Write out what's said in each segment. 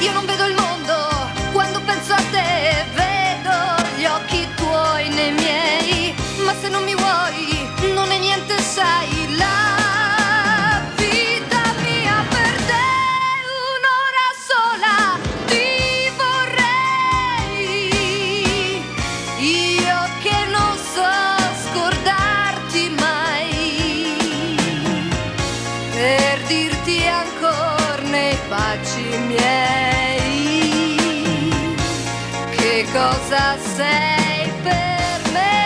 Io non vedo il mondo quando penso a te, vedo gli occhi tuoi nei miei, ma se non mi vuoi non è niente, sai, la vita mia per te un'ora sola ti vorrei, io che non so scordarti mai, per dirti ancora nei baci miei che cosa sei per me.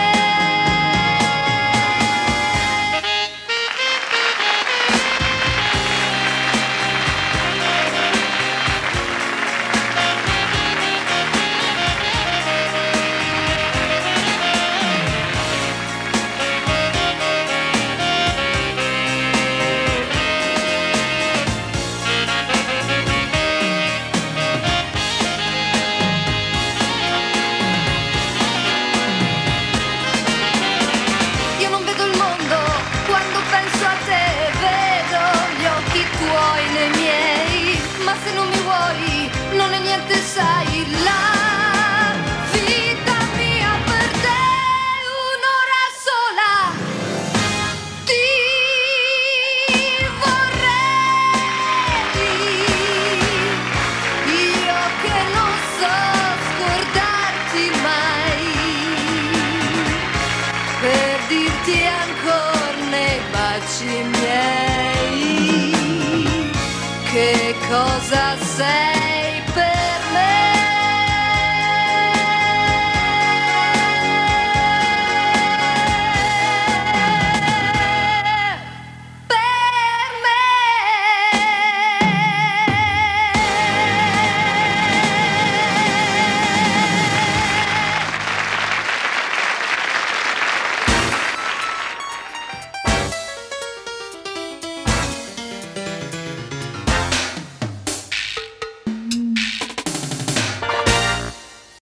Penso a te, vedo gli occhi tuoi nei miei, ma se non mi vuoi non è niente, sai, la